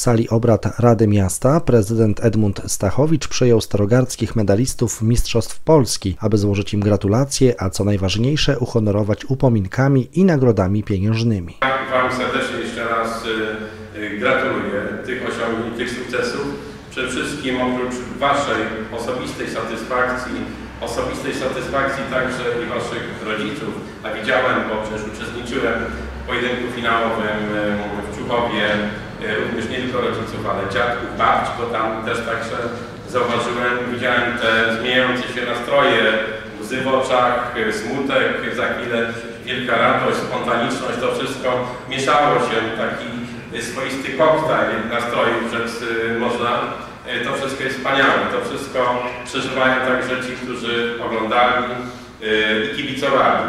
sali obrad Rady Miasta prezydent Edmund Stachowicz przyjął starogardzkich medalistów Mistrzostw Polski, aby złożyć im gratulacje, a co najważniejsze uhonorować upominkami i nagrodami pieniężnymi. Wam serdecznie jeszcze raz gratuluję tych osiągnięć, tych sukcesów. Przede wszystkim oprócz Waszej osobistej satysfakcji także i Waszych rodziców, a widziałem, bo przecież uczestniczyłem w pojedynku finałowym w Ciuchowie, również nie tylko rodziców, ale dziadków, babci, bo tam też także zauważyłem, widziałem te zmieniające się nastroje, łzy w oczach, smutek, za chwilę wielka radość, spontaniczność, to wszystko mieszało się, taki swoisty koktajl nastrojów, rzecz można. To wszystko jest wspaniałe, to wszystko przeżywają także ci, którzy oglądali i kibicowali.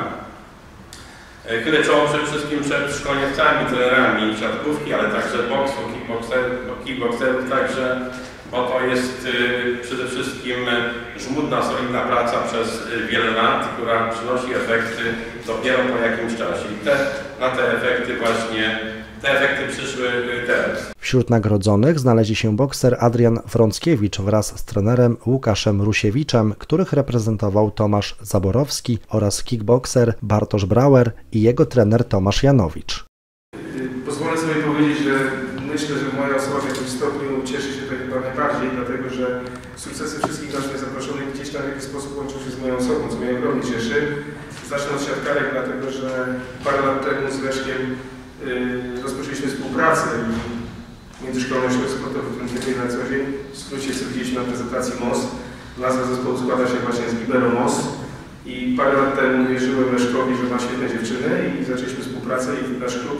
Chylę czoło przede wszystkim przed szkoleniowcami, trenerami siatkówki, ale także boksu, kickbokserów także, bo to jest przede wszystkim żmudna, solidna praca przez wiele lat, która przynosi efekty dopiero po jakimś czasie. I na te efekty właśnie przyszły teraz. Wśród nagrodzonych znaleźli się bokser Adrian Frąckiewicz wraz z trenerem Łukaszem Rusiewiczem, których reprezentował Tomasz Zaborowski, oraz kickbokser Bartosz Brauer i jego trener Tomasz Janowicz. Pozwolę sobie powiedzieć, że myślę, że moja osoba w jakimś stopniu cieszy się to chyba najbardziej, dlatego że sukcesy wszystkich naszych zaproszonych gdzieś tam w jakiś sposób łączą się z moją osobą, co mnie ogromnie cieszy. Zacznę od siatkarek, dlatego że parę lat temu z Leszkiem rozpoczęliśmy współpracę międzyszkolny ośrodek sportowy, w którym kieruję na co dzień. W skrócie co widzieliśmy na prezentacji MOS. Nazwa zespołu składa się właśnie z Libero MOS. I parę lat temu wierzyłem Leszkowi, że ma świetne dziewczyny i zaczęliśmy współpracę i nasz klub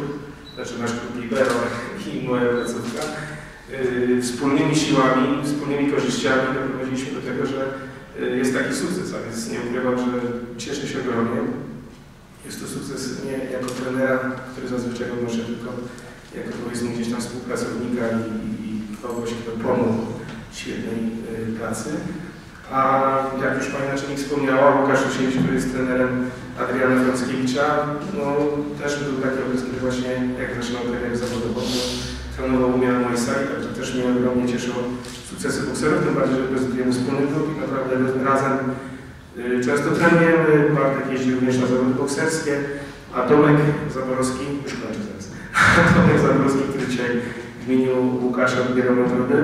Libero i moja placówka wspólnymi siłami, wspólnymi korzyściami doprowadziliśmy do tego, że jest taki sukces, a więc nie ukrywam, że cieszę się ogromnie. Jest to sukces nie jako trenera, który zazwyczaj odnoszę, tylko jako powiedzmy gdzieś tam współpracownika i kogoś, kto pomógł świetnej pracy. A jak już Pani Naczelnik wspomniała, Łukasz Rusiewiczz, który jest trenerem Adriana Frąckiewicza, no też był taki okres, kiedy właśnie jak zaczynał karierę zawodową, trenował u mnie na mojej sali, także też mnie ogromnie cieszą sukcesy bokserów, tym bardziej, że prezentujemy wspólny klub i naprawdę razem często trenujemy. Bartek jeździ również na zawody bokserskie, a Tomek Zaborowski, już kończę zaraz, Tomek Zaborowski, który dzisiaj w imieniu Łukasza odbierał nagrody,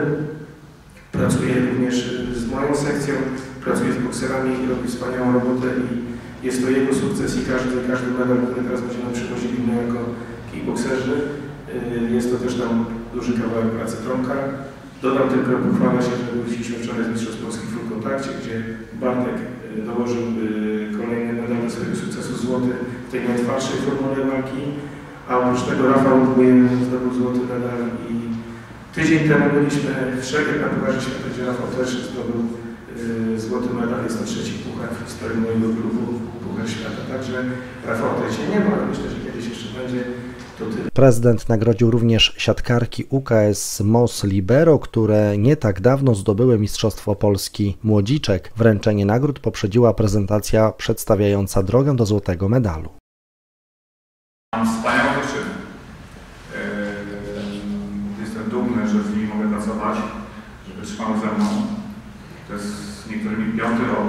pracuje również z moją sekcją, pracuje z bokserami i robi wspaniałą robotę i jest to jego sukces i każdy medal, który teraz będzie nam przywozili my jako kickbokserzy, jest to też tam duży kawałek pracy Tomka. Dodam tylko, pochwalę się, że wróciliśmy wczoraj z Mistrzostw Polski w Full Kontakcie, gdzie Bartek dołożył kolejny medal do swojego sukcesu, złoty w tej najtwardszej formule walki, a oprócz tego Rafał zdobył złoty medal i tydzień temu byliśmy w Szeged na Pucharze Świata, gdzie Rafał też zdobył złoty medal. Jest to trzeci puchar w historii mojego klubu, Puchar Świata. Także Rafał tutaj się nie ma, ale myślę, że kiedyś jeszcze będzie. Prezydent nagrodził również siatkarki UKS MOS Libero, które nie tak dawno zdobyły Mistrzostwo Polski Młodziczek. Wręczenie nagród poprzedziła prezentacja przedstawiająca drogę do złotego medalu. Mam wspaniałą dziewczynę. Jestem dumny, że z nimi mogę pracować, że wytrzymały ze mną. To jest z niektórymi 5. rok.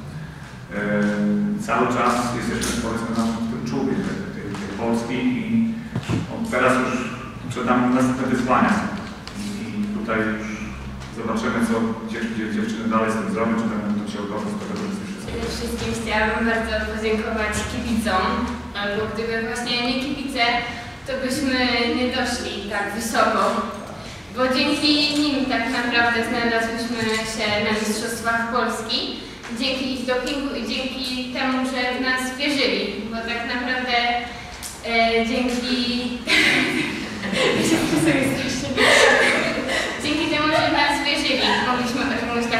Cały czas jesteśmy, powiedzmy, na tym czubie tej Polski i teraz już przed nami następne wyzwania i tutaj już zobaczymy, co dziewczyny dalej z tym zrobią, czy będą to się udało z tego wszystkiego. Przede wszystkim chciałabym bardzo podziękować kibicom, bo gdyby właśnie nie kibice, to byśmy nie doszli tak wysoko, bo dzięki nim tak naprawdę znalazłyśmy się na Mistrzostwach Polski, dzięki ich dopingu i dzięki temu, że w nas wierzyli, bo tak naprawdę dzięki temu, że w nas wierzyli, mogliśmy osiągnąć